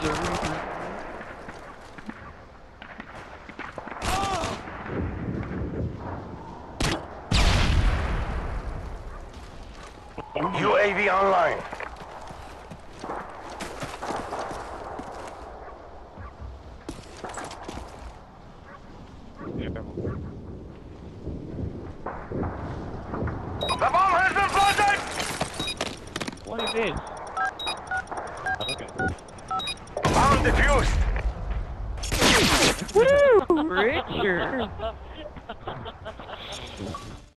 UAV online. The bomb has been planted! What is this? Okay. Bomb defused! Woo! Richard!